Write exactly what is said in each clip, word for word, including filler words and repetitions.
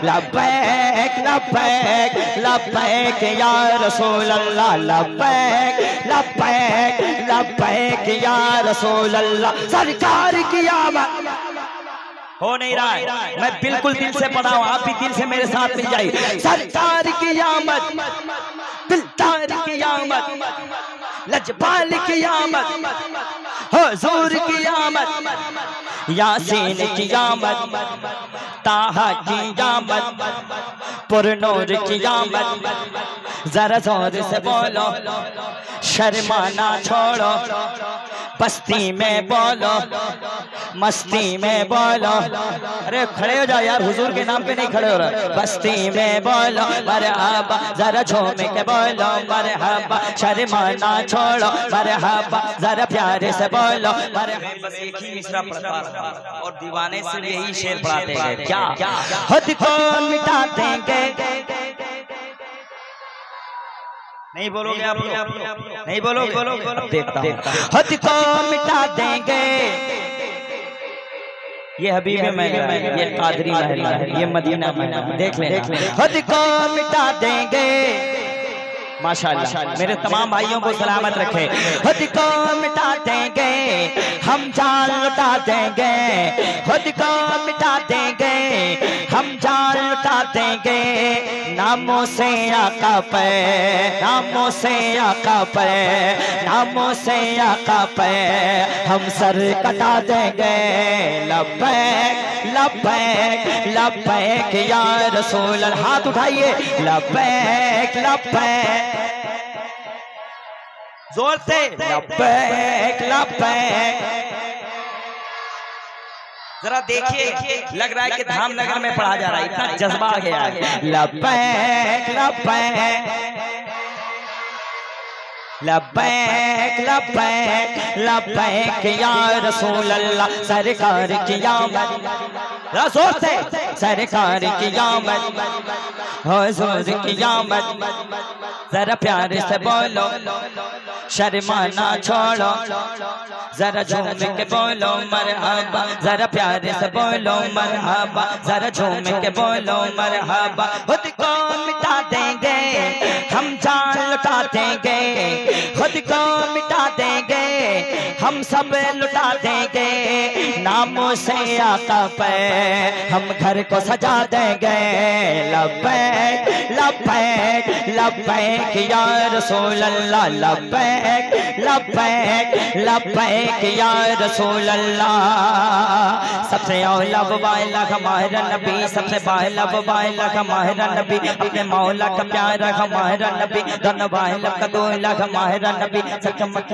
लब्बैक लब्बैक लब्बैक या रसूल अल्लाह, लब्बैक लब्बैक लब्बैक या रसूल अल्लाह। सरकार की आमद हो नहीं रहा है, मैं बिल्कुल दिल से पढ़ा हूं, आप भी दिल से मेरे साथ मिल जाइए। सरकार की आमद, दिलदार की आमद, लजपाल की आमद, हुजूर की आमद, यासीन की आमद, ताहा की आमद, पुरनूर की आमद। जरा जोर से बोलो, शर्माना छोड़ो, बस्ती में बोलो, मस्ती में बोलो। अरे खड़े हो जाओ यार, हुजूर के नाम पे नहीं खड़े हो रहा। बस्ती में बोलो मरहबा, जरा झूम के बोलो मरहबा, शर्माना छोड़ो मरहबा, जरा प्यारे से बोलो मरहबा। बस एक ही मिसरा पढ़ता और दीवाने से यही शेर पढ़ाते हैं। क्या खुद को मिटा देंगे, नहीं बोलोगे आप लोग, नहीं बोलोगे, देखता हूं। खुद को मिटा देंगे, ये हबीब महल, ये कादरी महल, ये मदीना महल, देख लें। खुद को मिटा देंगे, माशाअल्लाह मेरे तमाम भाइयों को सलामत रखे। खुद को मिटा देंगे, हम जान लुटा देंगे, खुद को मिटा देंगे, हम जान लुटा देंगे। नामों से आका पे, नामों से आका पे, नामों से आका पे हम सर कटा देंगे। लब्बैक लब्बैक लब्बैक या रसूल अल्लाह, हाथ उठाइए, लब्बैक लब्बैक जोर से, लब्बैक लब्बैक। जरा देखिए, लग रहा है कि धामनगर में पढ़ा जा रहा है, इतना जज्बा आ गया है। लब्बैक लब्बैक लब्बैक लब्बैक लब्बैक या रसूल अल्लाह। सरकार की आमद, रसूल से सरकार की आमद, हुजूर की आमद। जरा प्यार से बोलो, शर्माना छोड़ो, जरा झूम के बोलो मरहबा, जरा प्यार से बोलो मरहबा, जरा झूम के बोलो मरहबा। खुद को मिटा देंगे, हम जान लुटा देंगे, खुद को मिटा देंगे, हम सब लुटा देंगे। नामों से आका पे हम घर को सजा देंगे। लब्बैक लब्बैक लब्बैक या रसूल अल्लाह, लब्बैक लब्बैक लब्बैक या रसूल अल्लाह। सबसे औला वाला हमारा नबी, सबसे बाला वाला हमारा नबी, अपने मौला का प्यारा हमारा नबी, दोनों वाला का दोला हमारा नबी। चमक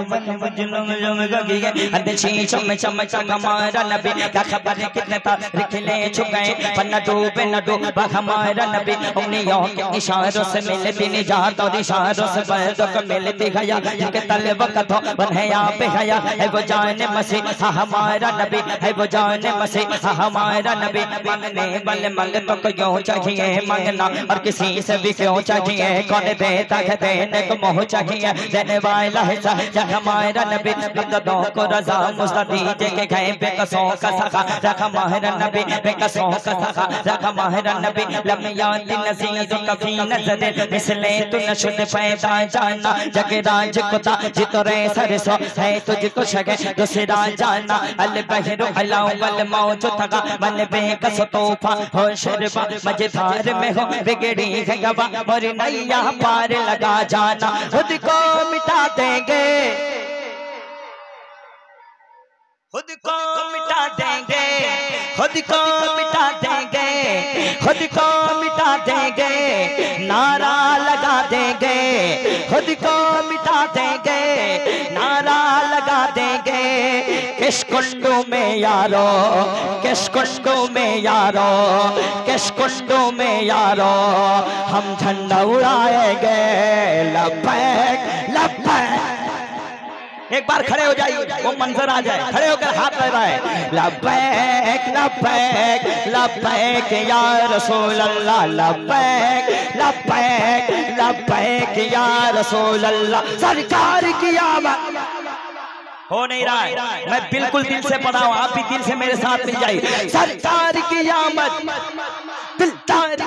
चम चम चम हमारा नबी, क्या खबर है कितने तारीख ले चुके, पन्ना डूबे न डूबा हमारा नबी। उंगलियों के इशारों से मिलती निजात और इशारों से बर्दों को मिलती हया, जिनके तले वक्त हो बने यहाँ पे हया। है वो जाने मसीह हमारा नबी, है वो जाने मसीह हमारा नबी। मांगने वाले मंगतों को यूं चाहिए मांगना, और किसी से भी क्यों चाहिए, कौन देता है देने को मोह चाहिए। देने वाला है हमारा नबी, बंदों को रजा मुझे दीजिए के गए बेकसों का सखा, रखा माहिर नबी बेकसों का सखा, रखा माहिर नबी। लम्यात नज़ीर कभी नजर इसले तू न शुद्ध पैदा जाना, जग राज कुता जितरे सरसो है तुझको शगे दूसरा जाना। अल बहर अलावल मौजू थका मन बेकस तोहफा हो शरबा, मझधार में हो बिगड़ी है गवा और नैया पार लगा जाना। खुद को मिटा देंगे, खुद को मिटा देंगे, खुद को मिटा देंगे, खुद को मिटा देंगे, नारा लगा देंगे, खुद को मिटा देंगे, नारा लगा देंगे। किस कुंडू में यारो, किस कुंडू में यारो, किस कुंडू में यारो हम झंडा उड़ाएंगे। लब्बैक लब्बैक, एक बार खड़े हो जाइए, वो मंजर आ जाए, खड़े होकर हाथ लगा है। लब्बैक लब्बैक लब्बैक या रसूल अल्लाह, लब्बैक लब्बैक लब्बैक या रसूल अल्लाह। सरकार की आमद हो नहीं रहा है, मैं बिल्कुल दिल से पढ़ा हूं, आप भी दिल से मेरे साथ मिल जाइए। सरकार की आमद, दिलदार